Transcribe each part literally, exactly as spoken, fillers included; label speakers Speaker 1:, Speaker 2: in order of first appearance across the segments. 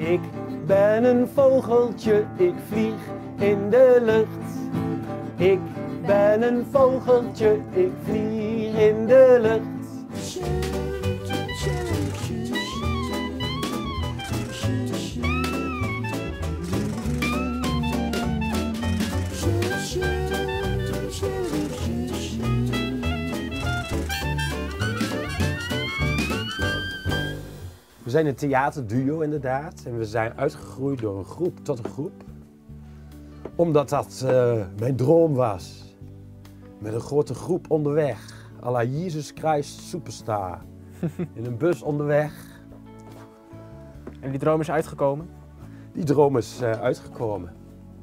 Speaker 1: Ik ben een vogeltje, ik vlieg in de lucht. Ik ben een vogeltje, ik vlieg in de lucht. We zijn een theaterduo inderdaad en we zijn uitgegroeid door een groep tot een groep. Omdat dat uh, mijn droom was. Met een grote groep onderweg, à la Jesus Christ Superstar. In een bus onderweg.
Speaker 2: En die droom is uitgekomen?
Speaker 1: Die droom is uh, uitgekomen.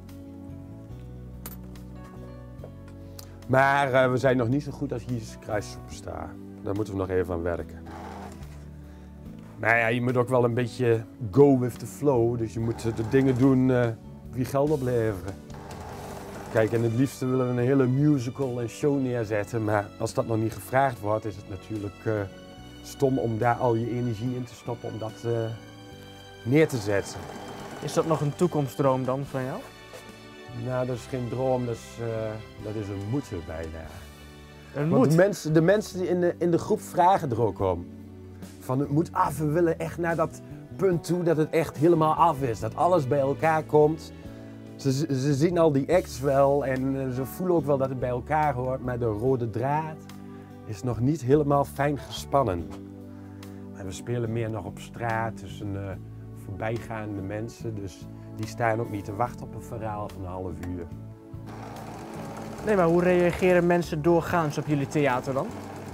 Speaker 1: Maar uh, we zijn nog niet zo goed als Jesus Christ Superstar. Daar moeten we nog even aan werken. Nou ja, je moet ook wel een beetje go with the flow. Dus je moet de dingen doen uh, die geld opleveren. Kijk, en het liefste willen we een hele musical en show neerzetten. Maar als dat nog niet gevraagd wordt, is het natuurlijk uh, stom om daar al je energie in te stoppen om dat uh, neer te zetten.
Speaker 2: Is dat nog een toekomstdroom dan van jou?
Speaker 1: Nou, dat is geen droom, dat is, uh, dat is een moeten bijna.
Speaker 2: Een
Speaker 1: Want
Speaker 2: moet?
Speaker 1: de mensen, de mensen die in de, in de groep vragen er ook om. Van het moet af, we willen echt naar dat punt toe dat het echt helemaal af is. Dat alles bij elkaar komt. Ze, ze zien al die acts wel en ze voelen ook wel dat het bij elkaar hoort. Maar de rode draad is nog niet helemaal fijn gespannen. Maar we spelen meer nog op straat tussen uh, voorbijgaande mensen. Dus die staan ook niet te wachten op een verhaal van een half uur.
Speaker 2: Nee, maar hoe reageren mensen doorgaans op jullie theater dan?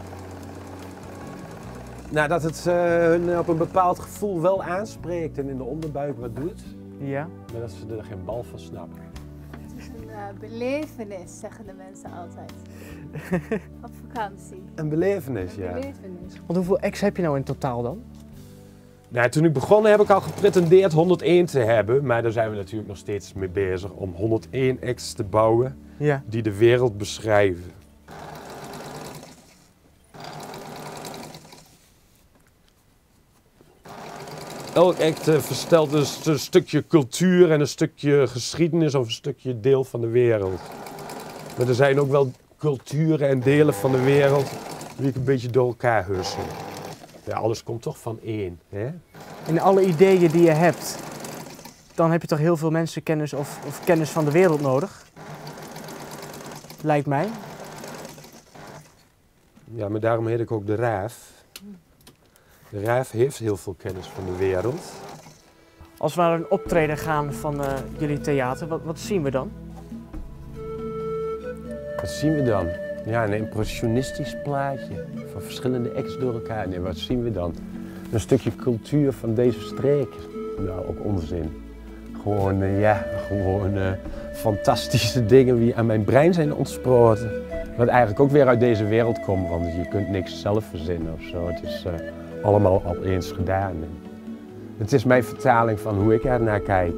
Speaker 1: Nou, dat het uh, hun op een bepaald gevoel wel aanspreekt en in de onderbuik wat doet.
Speaker 2: Ja.
Speaker 1: Maar dat ze er geen bal van snappen.
Speaker 3: Het is een uh, belevenis, zeggen de mensen altijd. Op vakantie.
Speaker 1: Een belevenis, ja.
Speaker 3: Een belevenis.
Speaker 2: Want hoeveel acts heb je nou in totaal dan?
Speaker 1: Nou, toen ik begon heb ik al gepretendeerd honderdéén te hebben. Maar daar zijn we natuurlijk nog steeds mee bezig om honderdéén acts te bouwen
Speaker 2: Ja.
Speaker 1: die de wereld beschrijven. Elk act uh, verstelt dus een stukje cultuur en een stukje geschiedenis of een stukje deel van de wereld. Maar er zijn ook wel culturen en delen van de wereld die ik een beetje door elkaar hussel. Ja, alles komt toch van één. Hè?
Speaker 2: In alle ideeën die je hebt, dan heb je toch heel veel mensenkennis of, of kennis van de wereld nodig? Lijkt mij.
Speaker 1: Ja, maar daarom heet ik ook de Raaf. De Raaf heeft heel veel kennis van de wereld.
Speaker 2: Als we naar een optreden gaan van uh, jullie theater, wat, wat zien we dan?
Speaker 1: Wat zien we dan? Ja, een impressionistisch plaatje van verschillende acts door elkaar. Nee, wat zien we dan? Een stukje cultuur van deze streek. Nou, ook onzin. Gewoon, uh, ja, gewoon uh, fantastische dingen die aan mijn brein zijn ontsproten. Wat eigenlijk ook weer uit deze wereld komt, want je kunt niks zelf verzinnen of zo. Het is uh, allemaal al eens gedaan. Het is mijn vertaling van hoe ik er naar kijk.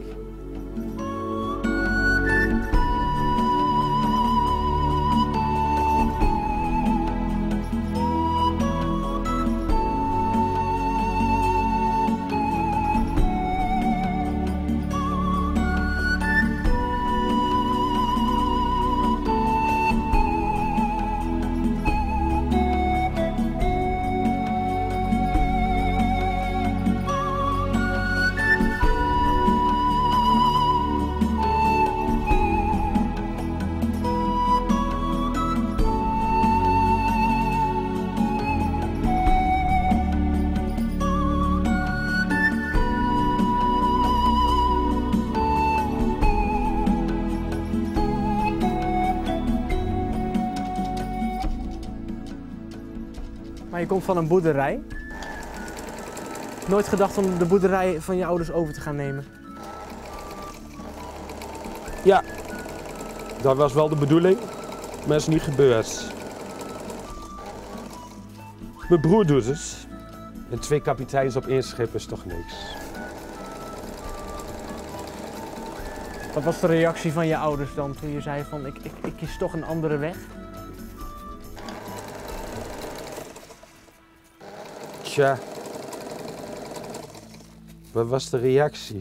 Speaker 2: Maar je komt van een boerderij. Nooit gedacht om de boerderij van je ouders over te gaan nemen?
Speaker 1: Ja, dat was wel de bedoeling, maar is niet gebeurd. Mijn broer doet het. En twee kapiteins op één schip is toch niks.
Speaker 2: Wat was de reactie van je ouders dan toen je zei van ik, ik, ik kies toch een andere weg?
Speaker 1: Tja. Wat was de reactie?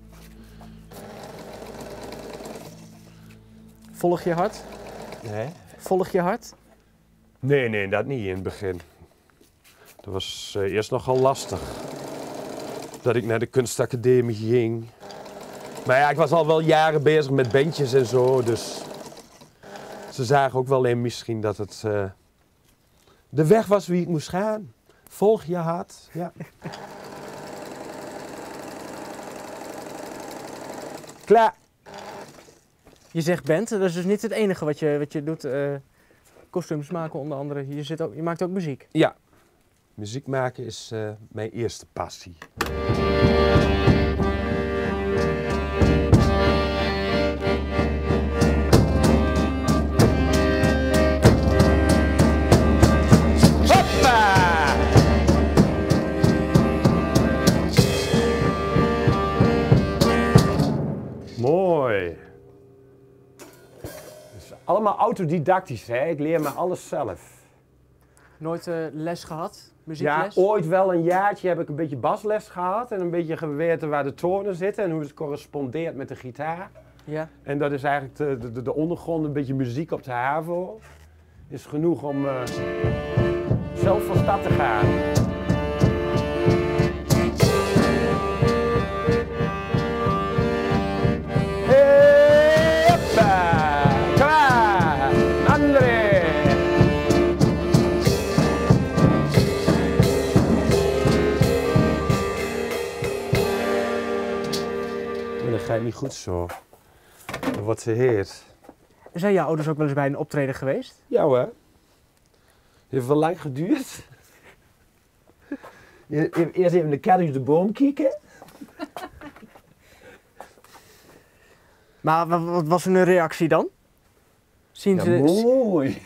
Speaker 2: Volg je hart?
Speaker 1: Nee?
Speaker 2: Volg je hart?
Speaker 1: Nee, nee, dat niet in het begin. Dat was uh, eerst nogal lastig. Dat ik naar de kunstacademie ging. Maar ja, ik was al wel jaren bezig met bandjes en zo, dus... Ze zagen ook wel in misschien dat het uh, de weg was wie ik moest gaan. Volg je hart, ja. Klaar.
Speaker 2: Je zegt band, dat is dus niet het enige wat je, wat je doet. Uh, kostuums maken onder andere. Je, zit ook, je maakt ook muziek.
Speaker 1: Ja, muziek maken is uh, mijn eerste passie. Mooi. Dus allemaal autodidactisch, hè? Ik leer me alles zelf.
Speaker 2: Nooit uh, les gehad? Muziekles?
Speaker 1: Ja, ooit wel een jaartje heb ik een beetje basles gehad en een beetje geweten waar de tonen zitten en hoe het correspondeert met de gitaar.
Speaker 2: Ja.
Speaker 1: En dat is eigenlijk de, de, de ondergrond, een beetje muziek op de HAVO. Is genoeg om uh, zelf van start te gaan. Dat gaat niet goed zo. Dan wordt ze heet.
Speaker 2: Zijn jouw ouders ook wel eens bij een optreden geweest?
Speaker 1: Ja hoor. Het heeft wel lang geduurd. Eerst even de kat uit de boom kijken.
Speaker 2: Maar wat, wat was hun reactie dan? Zien
Speaker 1: Ja,
Speaker 2: ze...
Speaker 1: mooi.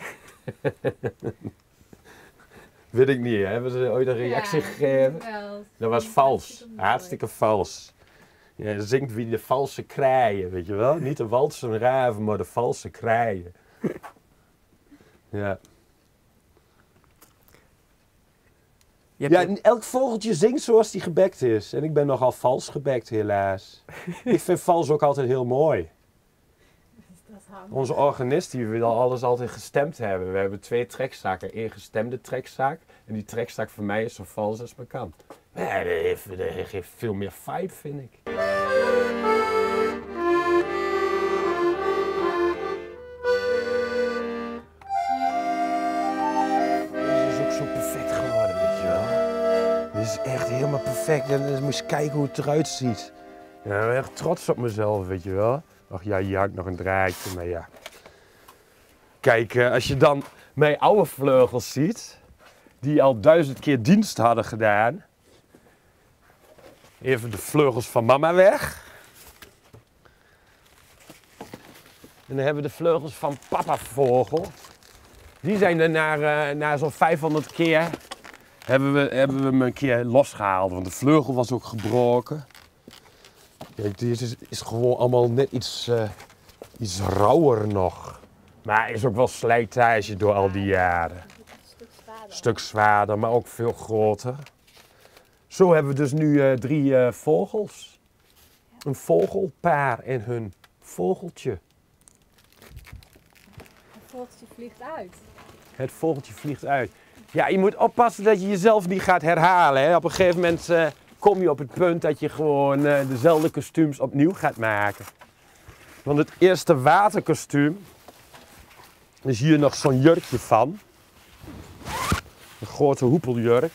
Speaker 1: Weet ik niet, hè? Hebben ze ooit een reactie
Speaker 3: Ja,
Speaker 1: gegeven?
Speaker 3: wel.
Speaker 1: Dat was vals. Hartstikke vals. Ja, zingt wie de valse kraaien, weet je wel? Niet de walse raven, maar de valse kraaien. Ja.
Speaker 2: Je
Speaker 1: Ja,
Speaker 2: hebt ook-
Speaker 1: elk vogeltje zingt zoals die gebekt is. En ik ben nogal vals gebekt, helaas. Ik vind vals ook altijd heel mooi.
Speaker 3: Dat is handig.
Speaker 1: Onze organist die wil alles altijd gestemd hebben. We hebben twee trekzakken. Eén gestemde trekzak. En die trekzak voor mij is zo vals als maar kan. Ja, dat, heeft, dat geeft veel meer vibe, vind ik. Deze is ook zo perfect geworden, weet je wel. Dit is echt helemaal perfect. En dan moet je kijken hoe het eruit ziet. Ja, ik ben echt trots op mezelf, weet je wel. Ach ja, hier hangt nog een draadje, maar ja. Kijk, uh, als je dan mijn oude vleugels ziet, die al duizend keer dienst hadden gedaan. Even de vleugels van mama weg. En dan hebben we de vleugels van papa vogel. Die zijn er na, uh, na zo'n vijfhonderd keer, hebben we, hebben we hem een keer losgehaald. Want de vleugel was ook gebroken. Kijk, dit is, is gewoon allemaal net iets, uh, iets rauwer nog. Maar is ook wel slijtage door al die jaren.
Speaker 3: Een stuk zwaarder.
Speaker 1: Een stuk zwaarder, maar ook veel groter. Zo hebben we dus nu uh, drie uh, vogels. Een vogelpaar en hun vogeltje.
Speaker 3: Het vogeltje vliegt uit.
Speaker 1: Het vogeltje vliegt uit. Ja, je moet oppassen dat je jezelf niet gaat herhalen. Hè. Op een gegeven moment uh, kom je op het punt dat je gewoon uh, dezelfde kostuums opnieuw gaat maken. Want het eerste waterkostuum, is hier nog zo'n jurkje van. Een grote hoepeljurk.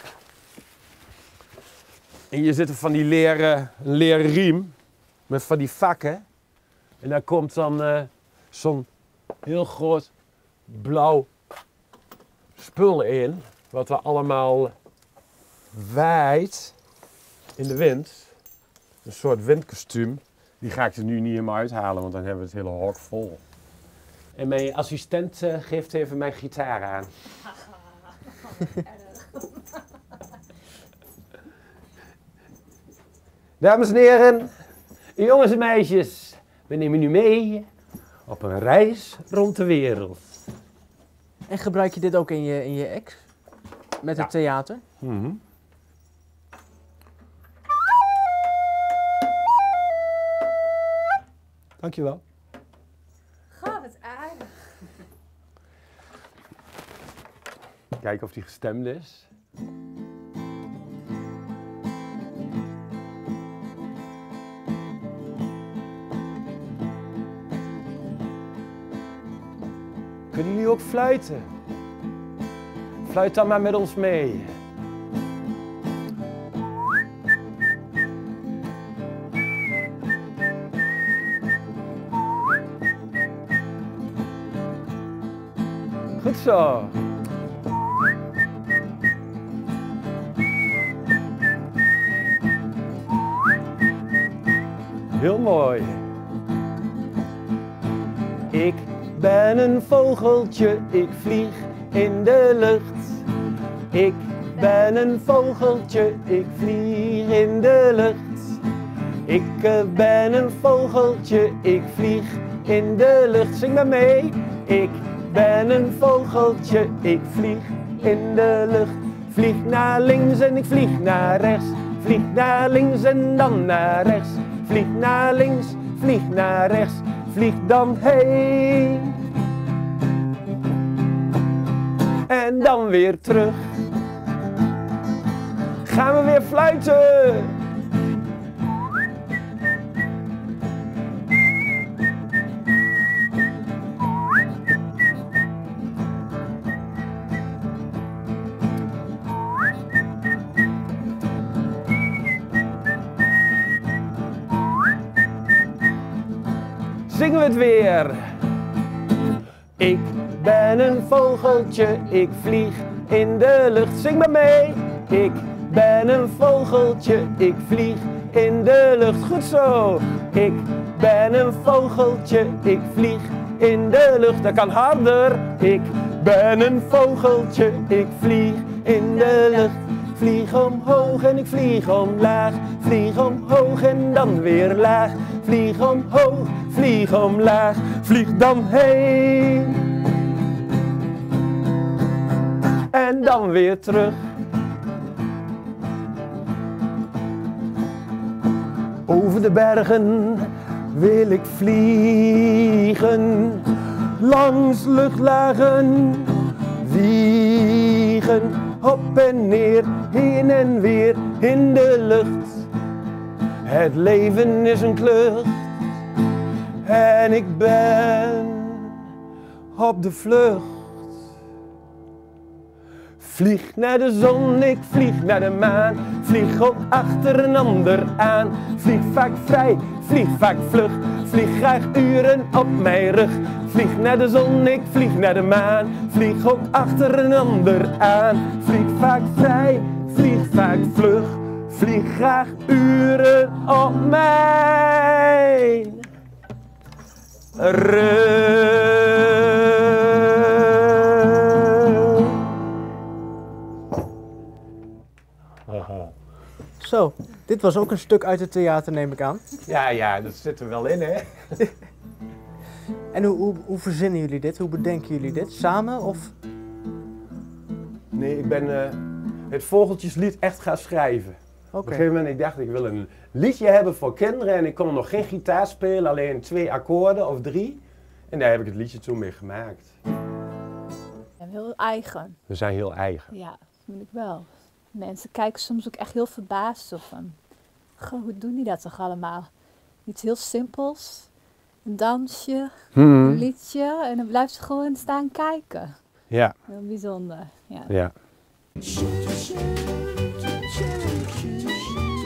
Speaker 1: En hier zitten van die leren, leren riem met van die vakken. En daar komt dan uh, zo'n heel groot blauw spul in, wat we allemaal waait in de wind. Een soort windkostuum. Die ga ik er nu niet helemaal uithalen, want dan hebben we het hele hok vol. En mijn assistent uh, geeft even mijn gitaar aan. Dames en heren, jongens en meisjes, we nemen u mee op een reis rond de wereld.
Speaker 2: En gebruik je dit ook in je, in je act? Met het
Speaker 1: Ja.
Speaker 2: theater?
Speaker 1: Mm-hmm. Dankjewel.
Speaker 3: Ga, wat aardig.
Speaker 1: Kijken of die gestemd is. Kunnen jullie ook fluiten? Fluit dan maar met ons mee. Goed zo. Heel mooi. Ik ben een vogeltje, ik vlieg in de lucht. Ik ben een vogeltje, ik vlieg in de lucht. Ik ben een vogeltje, ik vlieg in de lucht. Zing maar mee. Ik ben een vogeltje, ik vlieg in de lucht. Vlieg naar links en ik vlieg naar rechts. Vlieg naar links en dan naar rechts. Vlieg naar links, vlieg naar rechts. Vlieg dan heen. En dan weer terug. Gaan we weer fluiten. Zingen we het weer. Ik ben een vogeltje, ik vlieg in de lucht. Zing maar mee. Ik ben een vogeltje, ik vlieg in de lucht. Goed zo. Ik ben een vogeltje, ik vlieg in de lucht. Dat kan harder. Ik ben een vogeltje, ik vlieg in de lucht. Vlieg omhoog en ik vlieg omlaag. Vlieg omhoog en dan weer laag. Vlieg omhoog, vlieg omlaag. Vlieg dan heen. En dan weer terug. Over de bergen wil ik vliegen. Langs luchtlagen wiegen. Op en neer, heen en weer in de lucht. Het leven is een klucht. En ik ben op de vlucht. Vlieg naar de zon, ik vlieg naar de maan. Vlieg op achter een ander aan. Vlieg vaak vrij, vlieg vaak vlug. Vlieg graag uren op mijn rug. Vlieg naar de zon, ik vlieg naar de maan. Vlieg op achter een ander aan. Vlieg vaak vrij, vlieg vaak vlug. Vlieg graag uren op mijn rug.
Speaker 2: Zo, dit was ook een stuk uit het theater, neem ik aan.
Speaker 1: Ja, ja, dat zit er wel in, hè?
Speaker 2: En hoe, hoe, hoe verzinnen jullie dit? Hoe bedenken jullie dit? Samen of?
Speaker 1: Nee, ik ben uh, het vogeltjeslied echt gaan schrijven.
Speaker 2: Oké.
Speaker 1: Op een gegeven moment ik dacht ik wil een liedje hebben voor kinderen en ik kon nog geen gitaar spelen, alleen twee akkoorden of drie. En daar heb ik het liedje toen mee gemaakt.
Speaker 3: En heel eigen.
Speaker 1: We zijn heel eigen.
Speaker 3: Ja, dat vind ik wel. Mensen kijken soms ook echt heel verbaasd op hem. Goh, hoe doen die dat toch allemaal? Iets heel simpels. Een dansje,
Speaker 1: Hmm.
Speaker 3: een liedje en dan blijft ze gewoon staan kijken.
Speaker 1: Ja.
Speaker 3: Heel bijzonder. Ja.
Speaker 1: Ja.